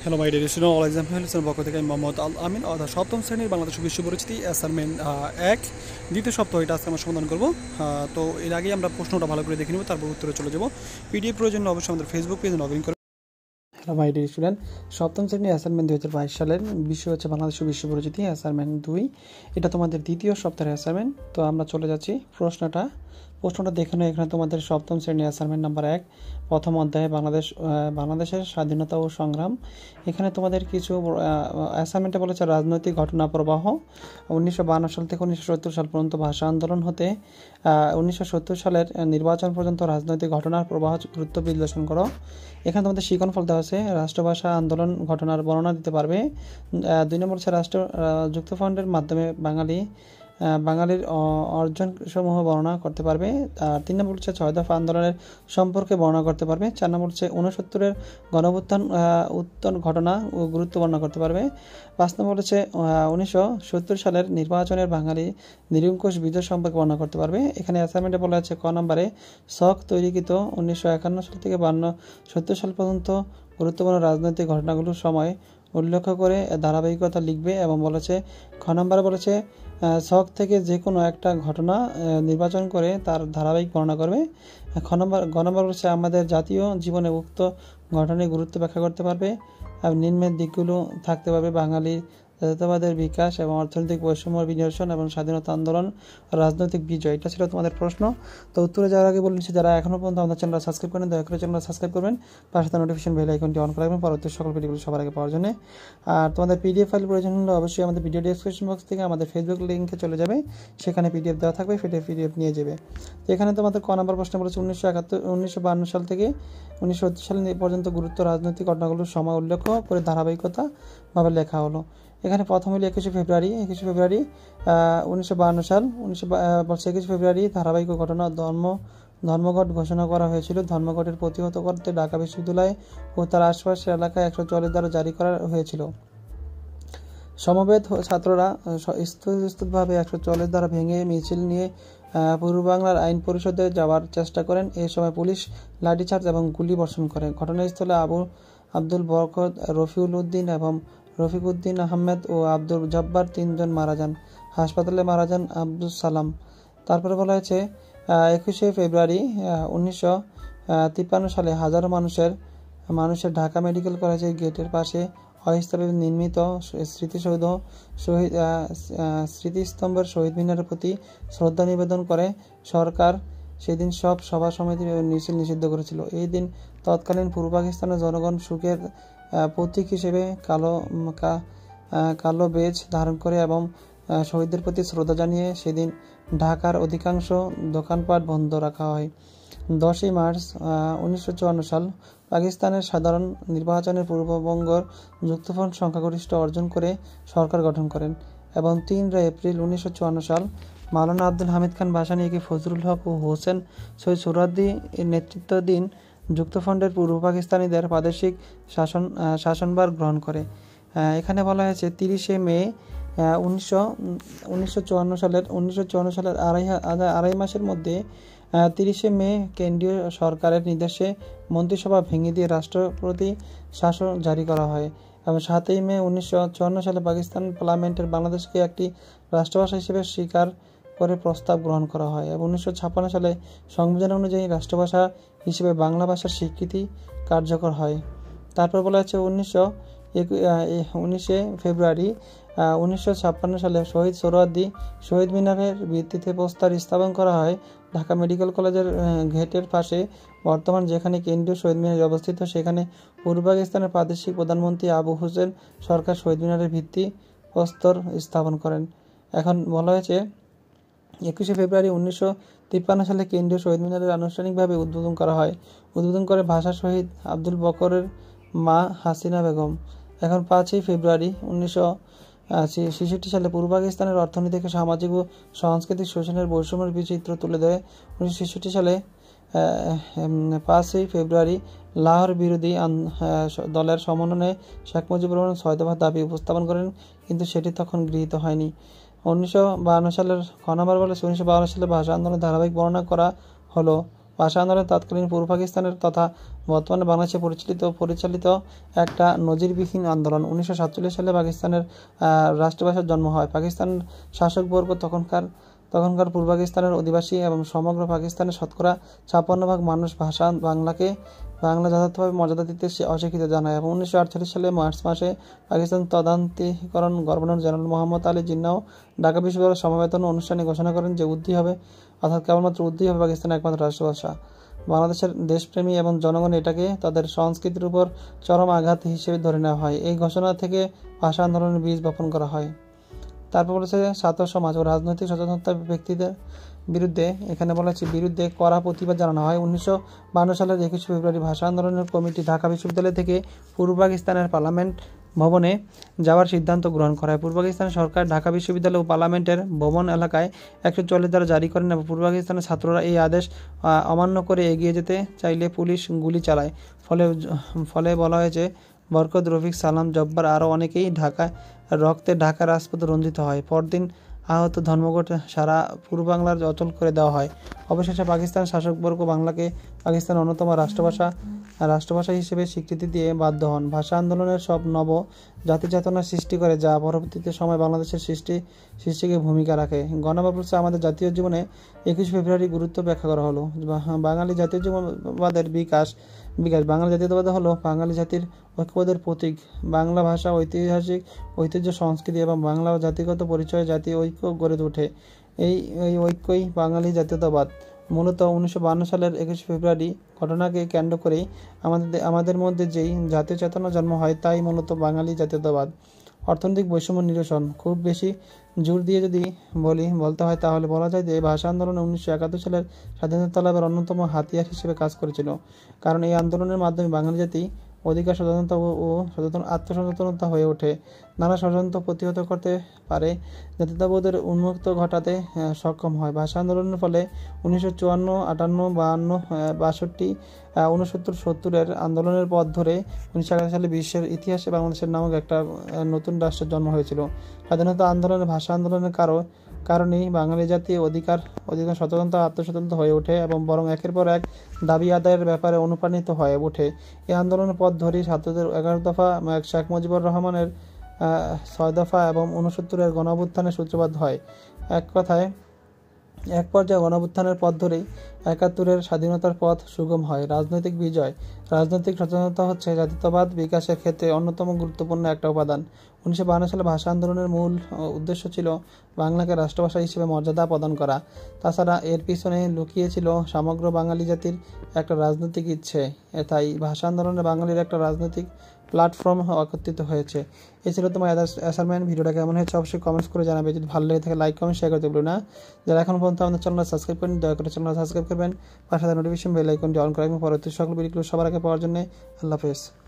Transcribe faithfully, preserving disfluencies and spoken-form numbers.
Hello my dear student, all exam help পক্ষ থেকে আমি মোহাম্মদ আল আমিন অর্থাৎ সপ্তম শ্রেণীর বাংলাদেশ বিশ্ব পরিচিতি অ্যাসাইনমেন্ট এক দ্বিতীয় সপ্তাহ এটা আজকে আমরা সমাধান করবো। তো এর আগে আমরা প্রশ্নটা ভালো করে দেখে নেব, তারপর উত্তরে চলে যাবো। পিডিএফ প্রয়োজন অবশ্যই আমাদের ফেসবুক পেজ লগ ইন করে। হ্যালো মাই ডিয়ার স্টুডেন্ট, সপ্তম শ্রেণীর অ্যাসাইনমেন্ট দুই হাজার বাইশ সালের বিষয় হচ্ছে বাংলাদেশ বিশ্ব পরিচিতি অ্যাসাইনমেন্ট দুই। এটা তোমাদের দ্বিতীয় সপ্তাহের অ্যাসাইনমেন্ট। তো আমরা চলে যাচ্ছি প্রশ্নটা প্রশ্নটা দেখে নেই। এখানে তোমাদের সপ্তম শ্রেণীর অ্যাসাইনমেন্ট নাম্বার এক, প্রথম অধ্যায়ে বাংলাদেশ বাংলাদেশের স্বাধীনতা ও সংগ্রাম। এখানে তোমাদের কিছু অ্যাসাইনমেন্টে বলেছে রাজনৈতিক ঘটনা প্রবাহ উনিশশো বাহান্ন সাল থেকে উনিশশো সত্তর সাল পর্যন্ত ভাষা আন্দোলন হতে উনিশশো সত্তর সালের নির্বাচন পর্যন্ত রাজনৈতিক ঘটনার প্রবাহ গুরুত্ব বিশ্লেষণ করো। এখানে তোমাদের শিক্ষণফল দেওয়া আছে রাষ্ট্রভাষা আন্দোলন ঘটনার বর্ণনা দিতে পারবে। দুই নম্বর হচ্ছে রাষ্ট্র যুক্তফ্রন্টের মাধ্যমে বাঙালি বাঙালির অর্জনসমূহ বর্ণনা করতে পারবে। আর তিন নম্বর হচ্ছে ছয় দফা আন্দোলনের সম্পর্কে বর্ণনা করতে পারবে। চার নম্বর হচ্ছে ঊনসত্তরের গণঅভ্যুত্থান উত্থান ঘটনা ও গুরুত্ব বর্ণনা করতে পারবে। পাঁচ নম্বর হচ্ছে উনিশশো সত্তর সালের নির্বাচনের বাঙালি নিরঙ্কুশ বিজয় সম্পর্কে বর্ণনা করতে পারবে। এখানে অ্যাসাইনমেন্টে বলা হচ্ছে ক নম্বরে শক তৈরিকৃত উনিশশো একান্ন সাল থেকে বান্ন সত্তর সাল পর্যন্ত গুরুত্বপূর্ণ রাজনৈতিক ঘটনাগুলোর সময় উল্লেখ করে ধারাবাহিকতা লিখবে এবং বলেছে খ নম্বরে বলেছে শখ থেকে যে কোনো একটা ঘটনা নির্বাচন করে তার ধারাবাহিক বর্ণনা করবে। খ নম্বর গ নম্বর হচ্ছে আমাদের জাতীয় জীবনে উক্ত ঘটনার গুরুত্ব ব্যাখ্যা করতে পারবে। নিম্নের দিকগুলো থাকতে পারবে বাঙালির জাতীয়তাবাদের বিকাশ এবং অর্থনৈতিক বৈষম্য বিনির্জন এবং স্বাধীনতা আন্দোলন রাজনৈতিক বিজয়। এটা ছিল তোমাদের প্রশ্ন। তো উত্তরে যাওয়ার আগে বলে নিচ্ছি, যারা এখনও পর্যন্ত আমাদের চ্যানেল সাবস্ক্রাইব করেন দয়া করে চ্যানেল সাবস্ক্রাইব করবেন, পাশে তার নোটিফিকেশন বেল আইকনটি অন করে রাখবেন পরবর্তী সকল ভিডিওগুলো সবার আগে পাওয়ার জন্য। আর তোমাদের পিডিএফ ফাইল প্রয়োজন হলে অবশ্যই আমাদের ভিডিও ডেসক্রিপশন বক্স থেকে আমাদের ফেসবুক লিঙ্কে চলে যাবে, সেখানে পিডিএফ দেওয়া থাকবে, সেটা পিডিএফ নিয়ে যাবে। তো এখানে তোমাদের ক নম্বর প্রশ্ন বলেছে উনিশশো একাত্তর উনিশশো বান্ন সাল থেকে উনিশশো সত্তর সাল পর্যন্ত গুরুত্ব রাজনৈতিক ঘটনাগুলোর সময় উল্লেখ করে ধারাবাহিকতা ভাবে লেখা হলো। এখানে প্রথম হলো একুশে ফেব্রুয়ারি একুশে ফেব্রুয়ারি উনিশশো বাহান্ন সাল উনিশশো বলছে একুশে ফেব্রুয়ারি ধারাবাহিক ঘটনা ধর্ম ধর্মঘট ঘোষণা করা হয়েছিল। ধর্মঘটের প্রতিহত করতে ঢাকা বিশ্ববিদ্যালয় ও তার আশপাশের এলাকায় একশো চল্লিশ ধারা জারি করা হয়েছিল। সমবেত ছাত্ররা স্থিতভাবে একশো চল্লিশ ধারা ভেঙে মিছিল নিয়ে পূর্ব বাংলার আইন পরিষদে যাওয়ার চেষ্টা করেন। এ সময় পুলিশ লাঠিচার্জ এবং গুলি বর্ষণ করে। ঘটনাস্থলে আবু আব্দুল বরকত, রফিউল উদ্দিন এবং রফিক উদ্দিন আহমেদ ও আব্দুল জব্বার তিনজন মারা যান। হাসপাতালে মারা যান আব্দুল সালাম। তারপরে বলা হয়েছে একুশে ফেব্রুয়ারি উনিশশো তিপ্পান্ন সালে হাজারো মানুষের মানুষের ঢাকা মেডিকেল কলেজের গেটের পাশে অস্থায়ী নির্মিত স্মৃতিসৌধ শহীদ স্মৃতিস্তম্ভের শহীদ মিনারের প্রতি শ্রদ্ধা নিবেদন করে সরকার সেদিন সব সভা সমিতি মিছিল নিষিদ্ধ করেছিল। এই দিন তৎকালীন পূর্ব পাকিস্তানের জনগণ সুখের প্রতীক হিসেবে কালো কালো বেজ ধারণ করে এবং শহীদদের প্রতি শ্রদ্ধা জানিয়ে সেদিন ঢাকার অধিকাংশ দোকানপাট বন্ধ রাখা হয়। দশই মার্চ উনিশশো চুয়ান্ন সাল পাকিস্তানের সাধারণ নির্বাচনের পূর্ববঙ্গর যুক্তফ্রন্ট সংখ্যাগরিষ্ঠ অর্জন করে সরকার গঠন করেন এবং তিন এপ্রিল উনিশশো চুয়ান্ন সাল মাওলানা আব্দুল হামিদ খান ভাসানীকে ফজলুল হক ও হোসেন সৈয়দ সোহরাওয়ার্দী এর নেতৃত্বাধীন যুক্তফ্রন্টের পূর্ব পাকিস্তানিদের প্রাদেশিক শাসন শাসনভার গ্রহণ করে। এখানে বলা হয়েছে তিরিশে মে উনিশশো উনিশশো চুয়ান্ন সালের উনিশশো চুয়ান্ন সালের আড়াই আড়াই মাসের মধ্যে তিরিশে মে কেন্দ্রীয় সরকারের নির্দেশে মন্ত্রিসভা ভেঙে দিয়ে রাষ্ট্রপতি শাসন জারি করা হয় এবং সাতই মে উনিশশো চুয়ান্ন সালে পাকিস্তান পার্লামেন্টের বাংলাদেশকে একটি রাষ্ট্রভাষা হিসেবে স্বীকার করে প্রস্তাব গ্রহণ করা হয় এবং উনিশশো ছাপ্পান্ন সালে সংবিধান অনুযায়ী রাষ্ট্রভাষা হিসেবে বাংলা ভাষার স্বীকৃতি কার্যকর হয়। তারপর বলা হচ্ছে উনিশশো উনিশে ফেব্রুয়ারি উনিশশো ছাপ্পান্ন সালে শহীদ সোহরাওয়ার্দী শহীদ মিনারের ভিত্তিতে প্রস্তর স্থাপন করা হয়। ঢাকা মেডিকেল কলেজের গেটের পাশে বর্তমান যেখানে কেন্দ্রীয় শহীদ মিনার অবস্থিত সেখানে পূর্ব পাকিস্তানের প্রাদেশিক প্রধানমন্ত্রী আবু হোসেন সরকার শহীদ মিনারের ভিত্তি প্রস্তর স্থাপন করেন। এখন বলা হয়েছে একুশে ফেব্রুয়ারি উনিশশো তিপ্পান্ন সালে কেন্দ্রীয় শহীদ মিনারের আনুষ্ঠানিকভাবে উদ্বোধন করা হয়। উদ্বোধন করে ভাষা শহীদ আব্দুল বকরের মা হাসিনা বেগম। এখন পাঁচই ফেব্রুয়ারি উনিশশো ছেষট্টি সালে পূর্ব পাকিস্তানের অর্থনৈতিক সামাজিক ও সাংস্কৃতিক শোষণের বৈষম্যের বিচিত্র তুলে দেয়। উনিশশো ছেষট্টি সালে পাঁচই ফেব্রুয়ারি লাহোর বিরোধী দলের সমন্বয়ে শেখ মুজিবুর রহমান ছয় দফা দাবি উপস্থাপন করেন, কিন্তু সেটি তখন গৃহীত হয়নি। উনিশশো বাহান্ন সালের খ নম্বর বলেছে উনিশশো বাহান্ন সালে ভাষা আন্দোলনের ধারাবাহিক বর্ণনা করা হলো ভাষা আন্দোলন তৎকালীন পূর্ব পাকিস্তানের তথা বর্তমানে বাংলাদেশে পরিচালিত পরিচালিত একটা নজিরবিহীন আন্দোলন। উনিশশো সাতচল্লিশ সালে পাকিস্তানের রাষ্ট্রভাষার জন্ম হয়। পাকিস্তানের শাসকবর্গ তখনকার তখনকার পূর্ব পাকিস্তানের অধিবাসী এবং সমগ্র পাকিস্তানের শতকরা ছাপ্পান্ন ভাগ মানুষ ভাষা বাংলাকে বাংলা যথাযথভাবে মর্যাদা দিতে অস্বীকৃত জানায় এবং উনিশশো আটচল্লিশ সালে মার্চ মাসে পাকিস্তান তদানীন্তন গভর্নর জেনারেল মোহাম্মদ আলী জিন্নাহ ঢাকা বিশ্ববিদ্যালয়ের সমাবেতন অনুষ্ঠানে ঘোষণা করেন যে উর্দু হবে, অর্থাৎ কেবলমাত্র উর্দু হবে পাকিস্তানের একমাত্র রাষ্ট্রভাষা। বাংলাদেশের দেশপ্রেমী এবং জনগণ এটাকে তাদের সংস্কৃতির উপর চরম আঘাত হিসেবে ধরে নেওয়া হয়। এই ঘোষণা থেকে ভাষা আন্দোলনের বীজ বপন করা হয়। তারপর বলেছে ছাত্র সমাজ ও রাজনৈতিক সচেতনতা ব্যক্তিদের বিরুদ্ধে, এখানে বলা হচ্ছে বিরুদ্ধে কড়া প্রতিবাদ জানানো হয়। উনিশশো বান্ন সালের একুশে ফেব্রুয়ারি ভাষা আন্দোলনের কমিটি ঢাকা বিশ্ববিদ্যালয় থেকে পূর্ব পাকিস্তানের পার্লামেন্ট ভবনে যাওয়ার সিদ্ধান্ত গ্রহণ করা হয়। পূর্ব পাকিস্তান সরকার ঢাকা বিশ্ববিদ্যালয় ও পার্লামেন্টের ভবন এলাকায় একশো চল্লিশ ধারা জারি করেন এবং পূর্ব পাকিস্তানের ছাত্ররা এই আদেশ অমান্য করে এগিয়ে যেতে চাইলে পুলিশ গুলি চালায়। ফলে ফলে বলা হয়েছে বরকত, রফিক, সালাম, জব্বার আরও অনেকেই ঢাকায় রক্তে ঢাকা রাজপথ রঞ্জিত হয়। পরদিন আহত ধর্মঘট সারা পূর্ব বাংলার অচল করে দেওয়া হয়। অবশেষে পাকিস্তান শাসকবর্গ বাংলাকে পাকিস্তানের অন্যতম রাষ্ট্রভাষা রাষ্ট্রভাষা হিসেবে স্বীকৃতি দিয়ে বাধ্য হন। ভাষা আন্দোলনের সব নব জাতি চেতনা সৃষ্টি করে, যা পরবর্তীতে সময় বাংলাদেশের সৃষ্টি সৃষ্টিকে ভূমিকা রাখে। গণমানুষে আমাদের জাতীয় জীবনে একুশে ফেব্রুয়ারি গুরুত্ব ব্যাখ্যা করা হলো। বাঙালি জাতীয় জীবনবাদের বিকাশ বিকাশ বাঙালি জাতীয়তাবাদ হলো বাঙালি জাতির ঐক্যবোধের প্রতীক। বাংলা ভাষা, ঐতিহাসিক ঐতিহ্য, সংস্কৃতি এবং বাংলা জাতিগত পরিচয়ে জাতীয় ঐক্য গড়ে ওঠে। এই এই ঐক্যই বাঙালি জাতীয়তাবাদ। মূলত উনিশশো বান্ন সালের একুশে ফেব্রুয়ারি ঘটনাকে কেন্দ্র করেই আমাদের আমাদের মধ্যে যেই জাতীয় চেতনা জন্ম হয়, তাই মূলত বাঙালি জাতীয়তাবাদ। অর্থনৈতিক বৈষম্য নিরসন, খুব বেশি জোর দিয়ে যদি বলি বলতে হয় তাহলে বলা যায় যে ভাষা আন্দোলন উনিশশো একাত্তর সালের স্বাধীনতা লাভের অন্যতম হাতিয়ার হিসেবে কাজ করেছিল। কারণ এই আন্দোলনের মাধ্যমে বাঙালি জাতি অধিকার সচেতনতা ও সচেতন আত্মসচেতনতা হয়ে ওঠে, নানা ষড়যন্ত্র প্রতিহত করতে পারে, জাতীয়তাবোধের উন্মুক্ত ঘটাতে সক্ষম হয়। ভাষা আন্দোলনের ফলে উনিশশো চুয়ান্ন, আটান্ন, বাহান্ন, বাষট্টি, উনসত্তর, সত্তরের আন্দোলনের পথ ধরে উনিশশো একাত্তর সালে বিশ্বের ইতিহাসে বাংলাদেশের নামক একটা নতুন রাষ্ট্রের জন্ম হয়েছিল। স্বাধীনতা আন্দোলনের ভাষা আন্দোলনের কারণ কারণেই বাঙালি জাতি অধিকার অধিকার সচেতনতা আত্মসচেতনতা হয়ে ওঠে এবং বরং একের পর এক দাবি আদায়ের ব্যাপারে অনুপ্রাণিত হয়ে ওঠে। এই আন্দোলনের পথ ধরেই ছাত্রদের এগারো দফা, শেখ মুজিবুর রহমানের ছয় দফা এবং উনসত্তরের গণঅভ্যুত্থানের সূত্রপাত হয়। এক কথায় এক পর্যায়ে গণঅভ্যুত্থানের পথ ধরেই একাত্তরের স্বাধীনতার পথ সুগম হয়। রাজনৈতিক বিজয়, রাজনৈতিক সচেতনতা হচ্ছে জাতীয়তাবাদ বিকাশের ক্ষেত্রে অন্যতম গুরুত্বপূর্ণ একটা উপাদান। উনিশশো বান্ন সালে ভাষা আন্দোলনের মূল উদ্দেশ্য ছিল বাংলাকে রাষ্ট্রভাষা হিসেবে মর্যাদা প্রদান করা। তাছাড়া এর পিছনে লুকিয়ে ছিল সমগ্র বাঙালি জাতির একটা রাজনৈতিক ইচ্ছে। তাই ভাষা আন্দোলনে বাঙালির একটা রাজনৈতিক প্ল্যাটফর্ম একত্রিত হয়েছে। এই ছিল তোমার অ্যাসাইনমেন্ট। ভিডিওটা কেমন হয়েছে অবশ্যই কমেন্টস করে জানাবে। যদি ভালো লেগে থাকে লাইক, কমেন্ট, শেয়ার করতে ভুলো না। যারা এখন পর্যন্ত আমাদের চ্যানেল সাবস্ক্রাইব করেন, দয়া করে চ্যানেল সাবস্ক্রাইব করবেন, পাশে নোটিফিকেশন বেল আইকনটি অন করে রাখবেন পরবর্তী সকল ভিডিওগুলো সবার আগে পাওয়ার জন্য। আল্লাহ হাফেজ।